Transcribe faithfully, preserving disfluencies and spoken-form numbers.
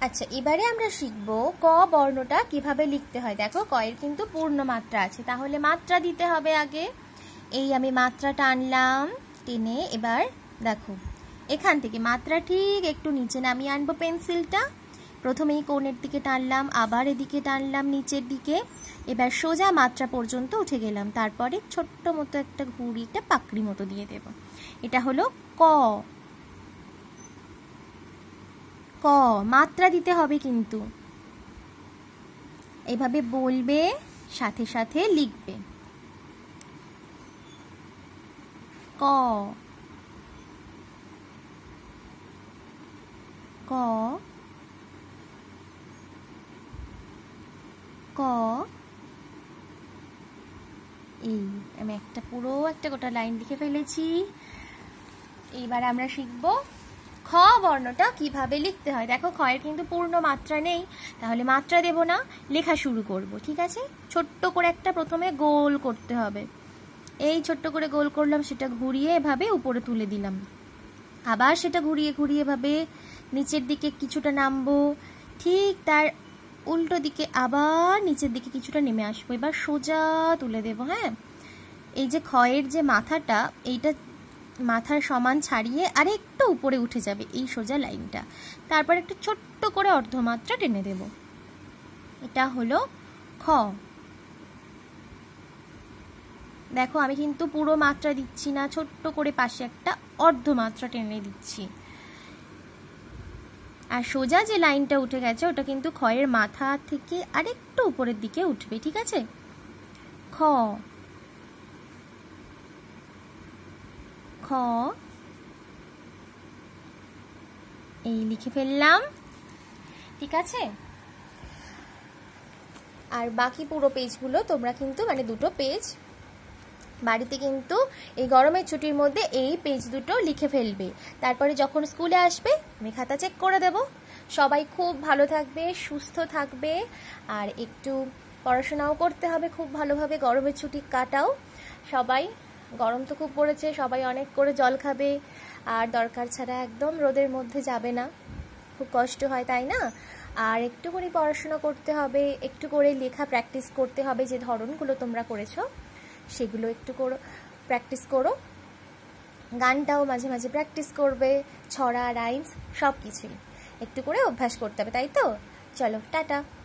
আচ্ছা, এবারে আমরা শিখব ক বর্ণটা কিভাবে লিখতে হয়। দেখো, ক এর কিন্তু পূর্ণ মাত্রা আছে, তাহলে মাত্রা দিতে হবে আগে। এই আমি মাত্রা টানলাম, টেনে এবার দেখো এখান থেকে মাত্রা ঠিক একটু নিচে নামিয়ে আনবো পেন্সিলটা। প্রথমেই কোণের দিকে টানলাম, আবার এদিকে টানলাম নিচের দিকে, এবার সোজা মাত্রা পর্যন্ত উঠে গেলাম। তারপরে ছোট্ট মতো একটা ঘুড়ি, একটা পাকড়ি মতো দিয়ে দেব। এটা হলো ক। ক মাত্রা দিতে হবে কিন্তু, এইভাবে বলবে সাথে সাথে লিখবে। ক ক ক এই আমি একটা পুরো একটা গোটা লাইন লিখে ফেলেছি। এইবার আমরা শিখব খ বর্ণটা কিভাবে লিখতে হয়। দেখো, খ এর কিন্তু পূর্ণ মাত্রা নেই, তাহলে মাত্রা দেব না, লেখা শুরু করব। ঠিক আছে, ছোট্ট করে একটা প্রথমে গোল করতে হবে। এই ছোট্ট করে গোল করলাম, সেটা ঘুরিয়ে এভাবে উপরে তুলে দিলাম, আবার সেটা ঘুরিয়ে ঘুরিয়ে এভাবে নিচের দিকে কিছুটা নামবো, ঠিক তার উল্টো দিকে আবার নিচের দিকে কিছুটা নেমে আসবো, এবার সোজা তুলে দেব। হ্যাঁ, এই যে খয়ের যে মাথাটা, এইটা মাথার সমান ছাড়িয়ে আর একটু উপরে উঠে যাবে এই সোজা লাইনটা, তারপর একটা ছোট্ট করে অর্ধমাত্রা টেনে দেব। এটা হলো খ। দেখো, আমি কিন্তু পুরো মাত্রা দিচ্ছি না, ছোট্ট করে পাশে একটা অর্ধমাত্রা টেনে দিচ্ছি। আর সোজা যে লাইনটা উঠে গেছে ওটা কিন্তু খয়ের মাথা থেকে আরেকটু উপরের দিকে উঠবে। ঠিক আছে, খ খ এই লিখে ফেললাম। ঠিক আছে, আর বাকি পুরো পেজগুলো তোমরা কিন্তু মানে দুটো পেজ বাড়িতে কিন্তু এই গরমের ছুটির মধ্যে এই পেজ দুটো লিখে ফেলবে। তারপরে যখন স্কুলে আসবে আমি খাতা চেক করে দেব। সবাই খুব ভালো থাকবে, সুস্থ থাকবে, আর একটু পড়াশোনাও করতে হবে খুব ভালোভাবে। গরমের ছুটি কাটাও সবাই, গরম তো খুব পড়েছে, সবাই অনেক করে জল খাবে, আর দরকার ছাড়া একদম রোদের মধ্যে যাবে না, খুব কষ্ট হয় তাই না। আর একটু করে পড়াশোনা করতে হবে, একটু করে লেখা প্র্যাকটিস করতে হবে, যে ধরনগুলো তোমরা করেছো সেগুলো একটু করো, প্র্যাকটিস করো। গানটাও মাঝে মাঝে প্র্যাকটিস করবে, ছড়া, রাইমস সব কিছুই একটু করে অভ্যাস করতে হবে, তাই তো? চলো, টাটা।